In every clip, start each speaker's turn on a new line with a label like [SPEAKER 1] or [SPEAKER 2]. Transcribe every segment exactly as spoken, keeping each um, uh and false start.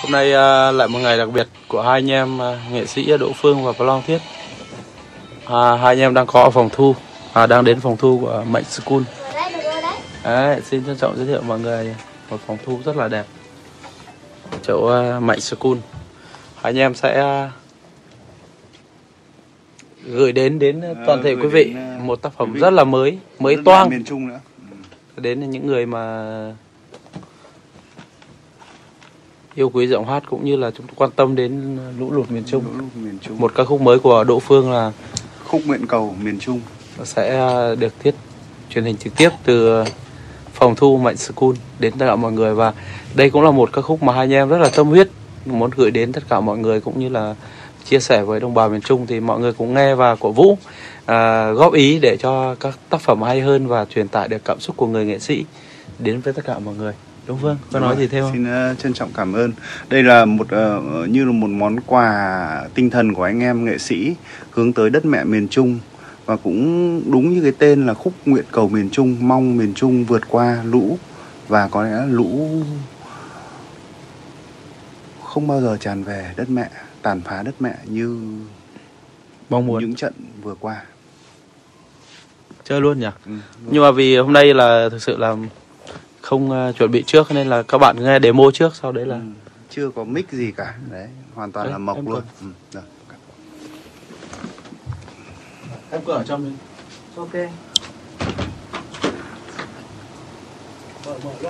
[SPEAKER 1] Hôm nay uh, lại một ngày đặc biệt của hai anh em uh, nghệ sĩ Đỗ Phương và Long Thiết. À, hai anh em đang có ở phòng thu, à, đang đến phòng thu của Mạnh School. Đấy, xin trân trọng giới thiệu mọi người một phòng thu rất là đẹp, chỗ uh, Mạnh School. Hai anh em sẽ uh, gửi đến đến toàn thể à, quý vị đến, uh, một tác phẩm rất là mới, mới toang
[SPEAKER 2] miền Trung nữa. Ừ.
[SPEAKER 1] Đến những người mà yêu quý giọng hát cũng như là chúng tôi quan tâm đến lũ lụt miền Trung.
[SPEAKER 2] Lũ lụt miền Trung.
[SPEAKER 1] Một ca khúc mới của Đỗ Phương là
[SPEAKER 2] khúc Nguyện Cầu Miền Trung
[SPEAKER 1] sẽ được thiết truyền hình trực tiếp từ phòng thu Mạnh School đến tất cả mọi người, và đây cũng là một ca khúc mà hai anh em rất là tâm huyết muốn gửi đến tất cả mọi người cũng như là chia sẻ với đồng bào miền Trung, thì mọi người cũng nghe và cổ vũ, à, góp ý để cho các tác phẩm hay hơn và truyền tải được cảm xúc của người nghệ sĩ đến với tất cả mọi người. Đúng Phương, có nói gì thêm không?
[SPEAKER 2] Xin uh, trân trọng cảm ơn. Đây là một uh, như là một món quà tinh thần của anh em nghệ sĩ hướng tới đất mẹ miền Trung, và cũng đúng như cái tên là khúc Nguyện Cầu Miền Trung, mong miền Trung vượt qua lũ, và có lẽ lũ không bao giờ tràn về đất mẹ, tàn phá đất mẹ như
[SPEAKER 1] mong muốn
[SPEAKER 2] những trận vừa qua.
[SPEAKER 1] Chơi luôn nhỉ?
[SPEAKER 2] Ừ,
[SPEAKER 1] nhưng mà vì hôm nay là thực sự là không uh, chuẩn bị trước nên là các bạn nghe demo trước, sau đấy là ừ,
[SPEAKER 2] chưa có mic gì cả, đấy hoàn toàn đấy, là mộc luôn. Ừ, rồi.
[SPEAKER 1] Em cứ ở trong đi. Ok. Mở, mở loa.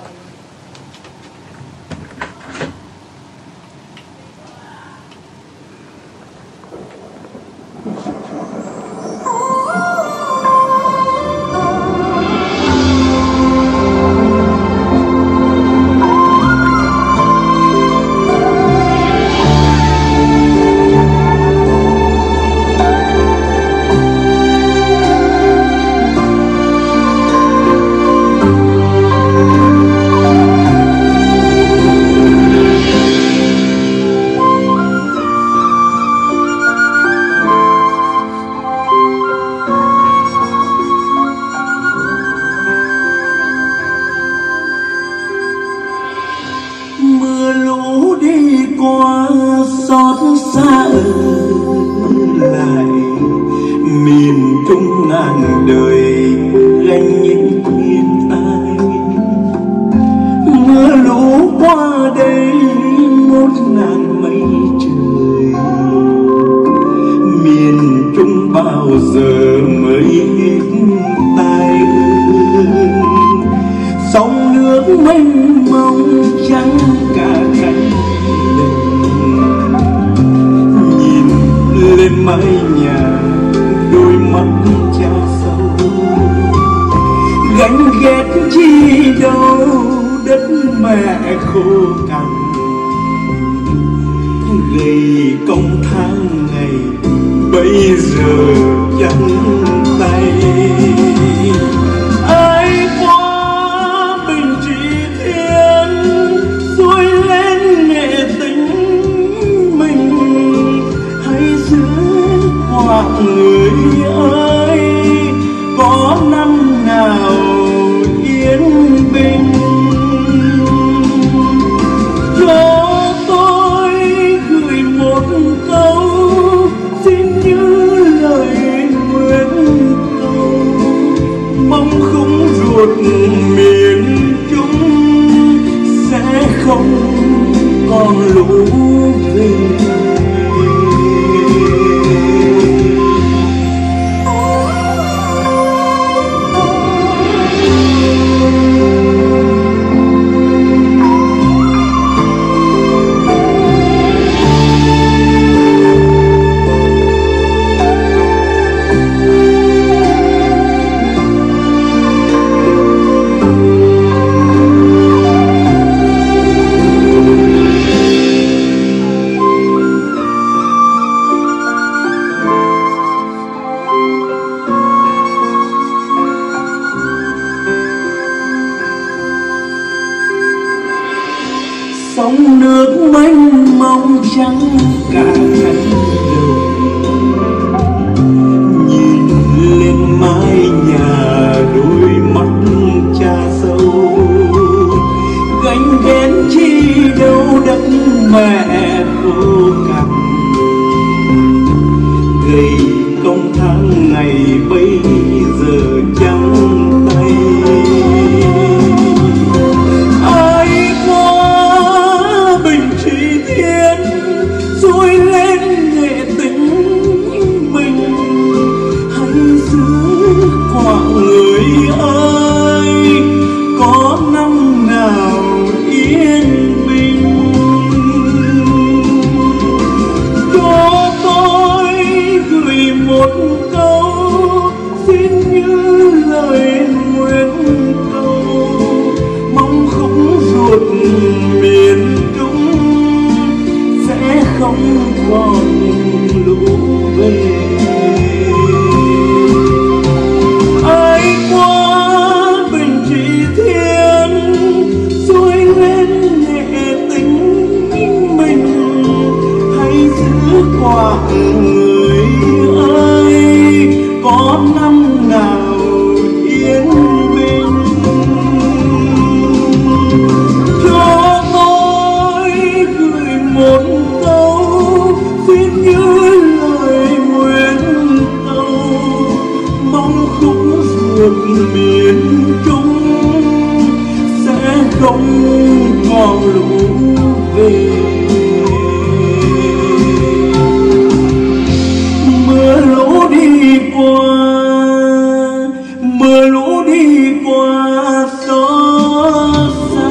[SPEAKER 3] Xót xa ở lại miền Trung ngàn đời gánh những thiên tai, mưa lũ qua đây ngút ngàn mây trời, miền Trung bao giờ mới hết tai ương, sông nước mênh mông trắng cả cánh lên mái nhà, đôi mắt cha sâu gánh ghét chi đâu đất mẹ khô cằn, gầy công tháng ngày bây giờ trắng tay. Ai qua bình trị thiên xuôi lên nghệ tính mình, hay giữa mọi người ơi có năm nào yên bình, cho tôi gửi một câu xin như lời nguyện cầu, mong khung ruột miền Trung sẽ không còn lũ về. Sông nước mênh mông trắng cả cánh đồng, nhìn lên mái nhà đôi mắt cha sâu gánh ghét chi đâu đất mẹ khô cằn, gầy công tháng ngày bây giờ trắng tay. Ai qua bình trị thiên rồi lên nghệ tình mình, hãy giữ quả người ơi, có năm nào yên bình. Cho tôi gửi một câu xin như lời nguyện cầu, mong khúc ruột miền Trung sẽ không còn lũ về. Ai qua bình trị thiên rồi lên nghệ tình mình, hãy giữ quả người ơi, có năm nào yên bình. Cho tôi gửi một câu xin như lời nguyện cầu, mong khúc ruột miền Trung sẽ không còn lũ về. Mưa lũ đi qua, mưa lũ đi qua xót xa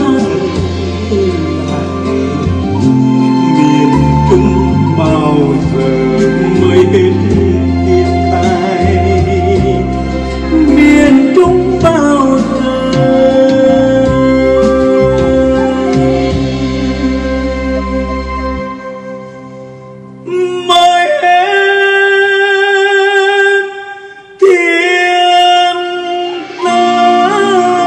[SPEAKER 3] miền Trung bao giờ mới hết thiên tai, miền Trung bao giờ mới hết thiên tai.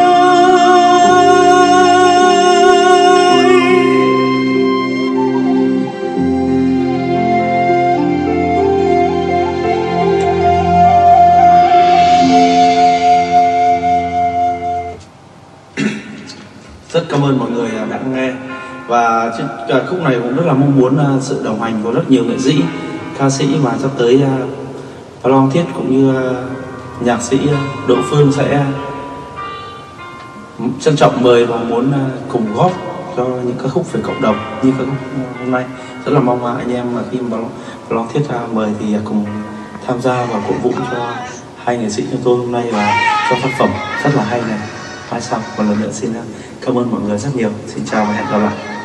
[SPEAKER 1] Rất cảm ơn mọi người đã nghe, và trên ca khúc này cũng rất là mong muốn uh, sự đồng hành của rất nhiều nghệ sĩ, ca sĩ, và sắp tới uh, Long Thiết cũng như uh, nhạc sĩ uh, Đỗ Phương sẽ uh, trân trọng mời và muốn uh, cùng góp cho những ca khúc về cộng đồng như ca khúc uh, hôm nay. Rất là mong uh, anh em mà khi mà Long Thiết uh, mời thì uh, cùng tham gia và cổ vũ cho hai nghệ sĩ chúng tôi hôm nay và cho tác phẩm rất là hay này. Mai sau một lần nữa xin cảm ơn mọi người rất nhiều. Xin chào và hẹn gặp lại.